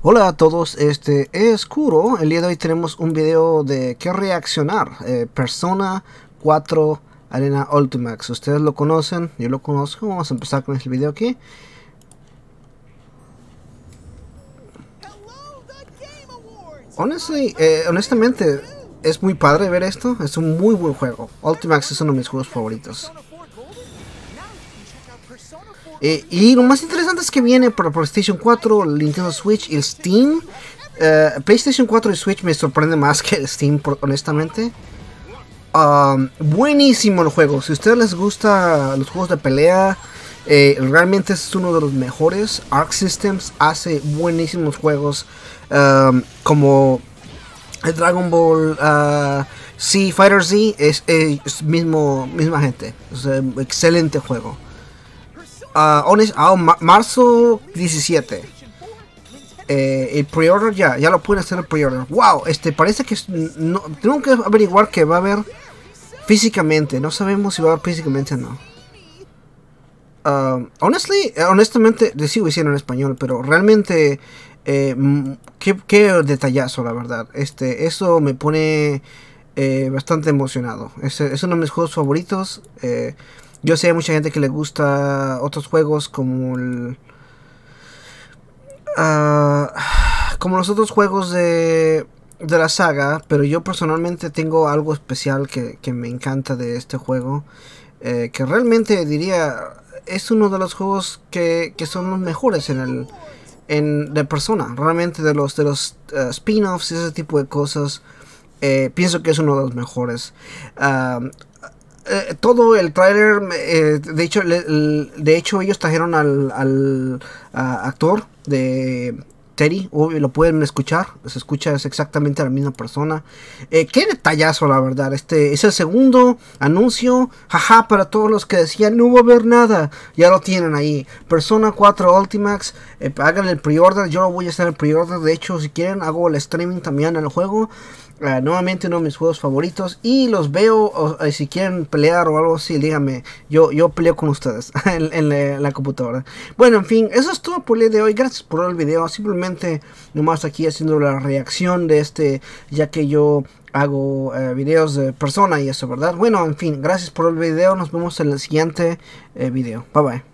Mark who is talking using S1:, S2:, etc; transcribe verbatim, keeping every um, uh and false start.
S1: Hola a todos, este es Kuro. El día de hoy tenemos un video de qué reaccionar. Eh, Persona cuatro Arena Ultimax. Ustedes lo conocen, yo lo conozco. Vamos a empezar con este video aquí. Honestly, eh, honestamente, es muy padre ver esto. Es un muy buen juego. Ultimax es uno de mis juegos favoritos. Eh, y lo más interesante es que viene para PlayStation cuatro, Nintendo Switch y el Steam. Uh, PlayStation cuatro y Switch me sorprende más que el Steam, por, honestamente. Um, buenísimo el juego. Si a ustedes les gusta los juegos de pelea, eh, realmente es uno de los mejores. Arc Systems hace buenísimos juegos um, como el Dragon Ball uh, Z, Fighter Z. Es, es mismo, misma gente. Es un excelente juego. Uh, honest, oh, ma marzo diecisiete. Eh, el pre-order ya, ya lo pueden hacer el pre-order. Wow, este parece que no, tengo que averiguar que va a haber físicamente. No sabemos si va a haber físicamente o no. Uh, honestly, honestamente, les sigo diciendo en español, pero realmente eh, qué, qué detallazo, la verdad. Este, eso me pone eh, bastante emocionado. Es, es uno de mis juegos favoritos. Eh, Yo sé, hay mucha gente que le gusta otros juegos como el... Uh, como los otros juegos de, de la saga, pero yo personalmente tengo algo especial que, que me encanta de este juego. Eh, que realmente diría, es uno de los juegos que, que son los mejores en el... En, de Persona, realmente de los, de los uh, spin-offs y ese tipo de cosas. Eh, pienso que es uno de los mejores. Uh, Eh, todo el trailer, eh, de hecho, le, de hecho ellos trajeron al, al a, actor de Terry, obvio, lo pueden escuchar, se escucha, es exactamente la misma persona. Eh, qué detallazo, la verdad. Este es el segundo anuncio, jaja, para todos los que decían no va a haber nada, ya lo tienen ahí. Persona cuatro Ultimax, eh, hagan el pre-order, yo lo voy a hacer el pre-order. De hecho, si quieren hago el streaming también en el juego. Uh, nuevamente uno de mis juegos favoritos y los veo, o, uh, si quieren pelear o algo así, díganme, yo, yo peleo con ustedes en, en, la, en la computadora. Bueno, en fin, eso es todo por el día de hoy. Gracias por ver el video. Simplemente nomás aquí haciendo la reacción de este, ya que yo hago uh, videos de Persona y eso, ¿verdad? Bueno, en fin, gracias por el video. Nos vemos en el siguiente uh, video. Bye bye.